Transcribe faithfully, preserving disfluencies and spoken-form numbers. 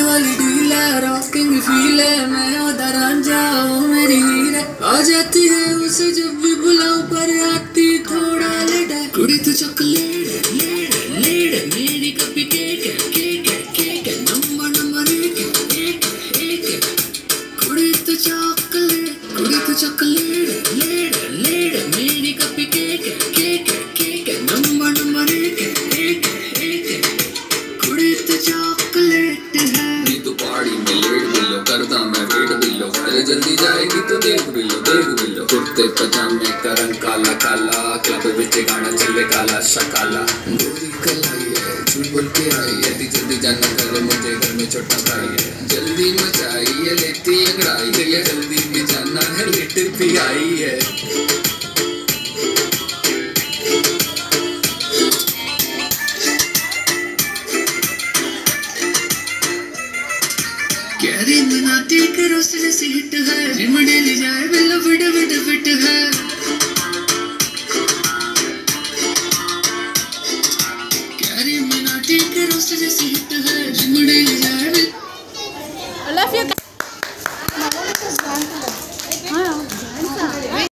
वाली डील है, rocking feel है, मैं ओदा रांझा वो मेरी हीर है। आ जाती है उसे जब भी बुलाऊं पर आती थोड़ा लेट है। कुड़ी तू चॉकलेट लेट लेट मेरी कपी केक है केक है केक है नंबर नंबर एक है एक है एक है। कुड़ी तू चॉकलेट कुड़ी तू चॉकलेट लेट लेट मेरी कपी केक है केक है केक है नंबर नंबर एक है एक है एक है। कुड़ी तू चॉकलेट है। नी तू पहाड़ी में लेट बिल्लो करदा मैं वेट बिल्लो, अरे जल्दी जाएगी तो देख बिल्लो देख बिल्लो। कुर्ते पजामे का रंग काला काला, क्लब विच गाना चले काला शकाला। गोरी कलाई है झूठ बोल के आई है, दी जल्दी जाना कर मुझे घर में छोटा भाई है। जल्दी मचाई है लेती अंगड़ाई है, जल्दी भी जाना है लेट भी आई है। कैरी मिनाटी के रोस्टर से हिट है, जिम डेली जाए बिल्लो फिट फिट फिट है। कैरी मिनाटी के रोस्टर से हिट है, जिम डेली